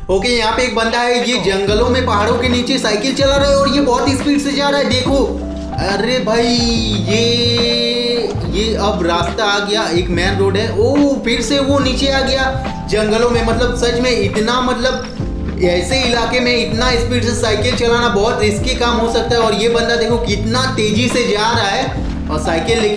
Okay, यहाँ पे एक बंदा है, ये जंगलों में पहाड़ों के नीचे साइकिल चला रहा है और ये बहुत स्पीड से जा रहा है, देखो। अरे भाई ये अब रास्ता आ गया, एक मेन रोड है। ओ फिर से वो नीचे आ गया जंगलों में। मतलब सच में इतना, मतलब ऐसे इलाके में इतना स्पीड से साइकिल चलाना बहुत रिस्की काम हो सकता है। और ये बंदा देखो कितना तेजी से जा रहा है और साइकिल लेके